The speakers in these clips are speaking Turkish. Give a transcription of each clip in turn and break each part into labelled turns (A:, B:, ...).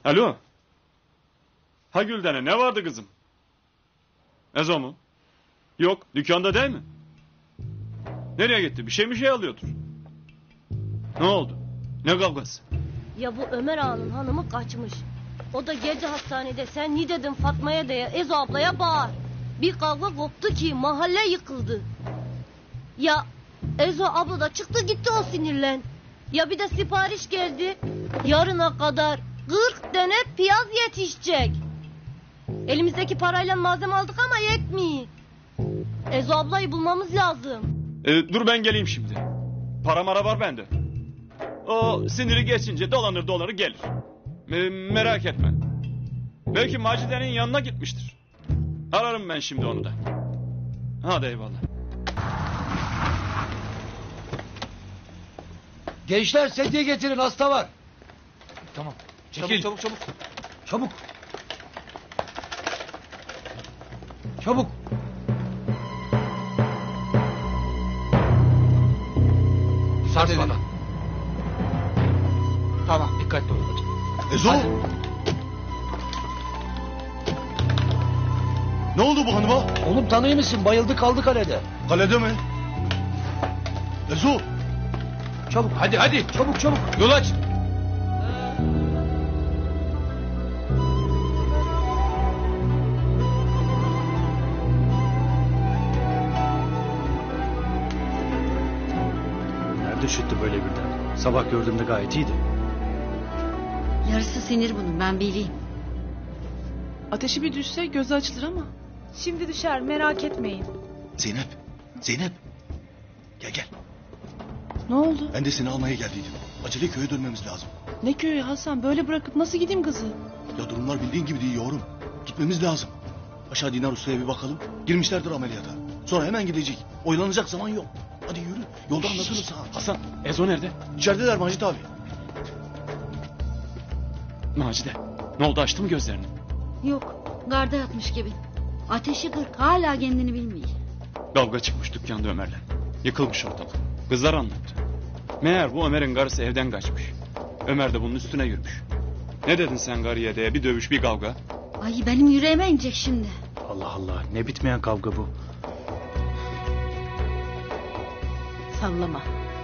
A: Alo. Ha Gülden'e ne vardı kızım? Ezo mu? Yok, dükkanda değil mi? Nereye gitti? Bir şey alıyordur. Ne oldu? Ne kavgası?
B: Ya bu Ömer Ağa'nın hanımı kaçmış. O da gece hastanede sen ne dedin Fatma'ya diye Ezo ablaya bağır. Bir kavga koptu ki mahalle yıkıldı. Ya Ezo abla da çıktı gitti o sinirlen. Ya bir de sipariş geldi. Yarına kadar 40 tane piyaz yetişecek. Elimizdeki parayla malzeme aldık ama yetmiyor. Ezo ablayı bulmamız lazım.
A: Dur ben geleyim şimdi. Para mara var bende. O siniri geçince dolanır gelir. Merak etme. Belki Macide'nin yanına gitmiştir. Ararım ben şimdi onu da. Hadi eyvallah.
C: Gençler sedye getirin, hasta var.
D: Tamam.
C: Çekil.
D: Çabuk.
C: Çabuk. Çabuk.
D: Sarsmadan. Tamam, dikkatli olun hocam.
E: Ezo! Ne oldu bu hanıma?
C: Oğlum tanıyor musun? Bayıldı kaldı kalede.
E: Kalede mi? Ezo!
C: Çabuk.
D: Hadi.
C: Çabuk.
D: Yol aç.
F: Nerede üşüttü böyle birden? Sabah gördüğümde gayet iyiydi.
G: Yarısı sinir bunun, ben bileyim.
H: Ateşi bir düşse gözü açılır ama.
I: Şimdi düşer, merak etmeyin.
E: Zeynep. Gel.
H: Ne oldu?
E: Ben de seni almaya geldiydim. Acele köye dönmemiz lazım.
H: Ne köyü Hasan? Böyle bırakıp nasıl gideyim kızı?
E: Ya durumlar bildiğin gibi değil yavrum. Gitmemiz lazım. Aşağı Dinar Usta'ya bir bakalım. Girmişlerdir ameliyata. Sonra hemen gidecek. Oyalanacak zaman yok. Hadi yürü. Yolda anlatırım sana.
A: Hasan, Ezo nerede?
E: İçerideler Macit abi.
A: Macide, ne oldu açtı mı gözlerini?
G: Yok, garda yatmış gibi. Ateşi 40, hala kendini bilmiyor.
A: Kavga çıkmış dükkanda Ömer'le. Yıkılmış ortalık. Kızlar anlattı. Meğer bu Ömer'in karısı evden kaçmış. Ömer de bunun üstüne yürümüş. Ne dedin sen karıya diye bir dövüş bir kavga.
G: Ay benim yüreğime inecek şimdi.
F: Allah Allah, ne bitmeyen kavga bu.
I: Sallama.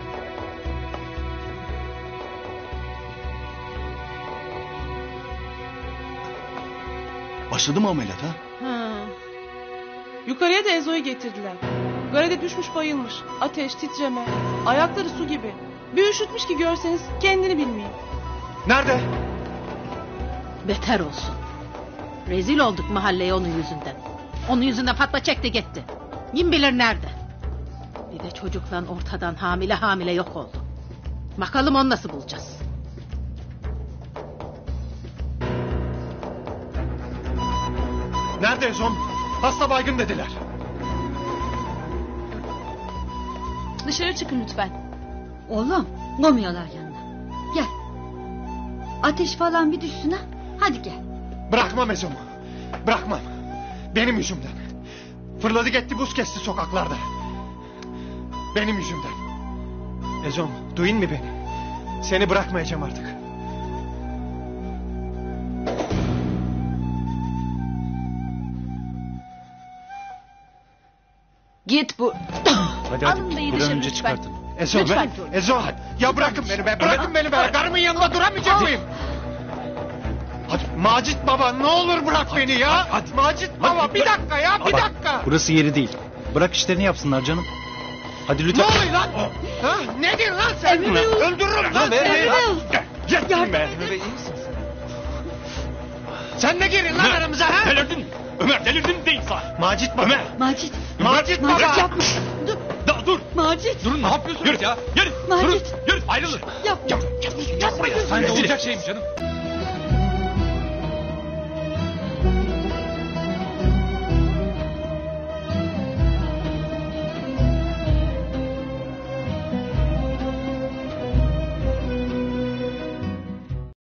E: Başladı mı ameliyat ha?
H: Ha. Yukarıya da Ezo'yu getirdiler. Garede düşmüş bayılmış. Ateş, titreme. Ayakları su gibi. Bir üşütmüş ki görseniz kendini bilmeyin.
D: Nerede?
I: Beter olsun. Rezil olduk mahalleye onun yüzünden. Onun yüzünden Fatma çekti gitti. Kim bilir nerede. Bir de çocukla ortadan hamile yok oldu. Bakalım onu nasıl bulacağız.
D: Nerede Ezom? Hasta baygın dediler.
H: Dışarı çıkın lütfen.
G: Oğlum, koymuyorlar yanına. Gel. Ateş falan bir düşsün ha. Hadi gel.
D: Bırakmam Ezom'u. Bırakmam. Benim yüzümden. Fırladı gitti, buz kesti sokaklarda. Benim yüzümden. Ezom, duyun mu beni? Seni bırakmayacağım artık.
H: Git bu.
F: Hadi
H: Alın da iyi
F: bir an
H: dışarı
F: önce
H: lütfen.
F: çıkartın.
D: Ezom,
H: Lütfen.
D: Ezom. Ya bırakın beni be, bırakın beni be. Karımın yanında duramayacak mıyım? Hadi Macit baba, ne olur bırak beni ya.
F: hadi.
D: Macit baba, bir dakika ya, bir
F: Bak,
D: dakika.
F: burası yeri değil. Bırak işlerini yapsınlar canım. Hadi
D: Ne
F: lütfen.
D: oluyor lan? Ha? Ne diyorsun lan sen? Öldürürüm lan seni.
A: Gel be.
D: Sen ne girin lan aramıza ha?
A: Delirdin. Ömer delirdin değil sana.
D: Macit baba.
A: Ömer.
G: Macit.
D: Macit baba.
A: Bırak
G: Yapma. Dur.
A: Dur.
G: Macit.
A: Durun ne yapıyorsunuz ya? Yürü.
G: Macit.
A: Yürü. Ayrılın.
G: Yapma.
A: Yapma ya.
D: Sen de olacak şey mi canım?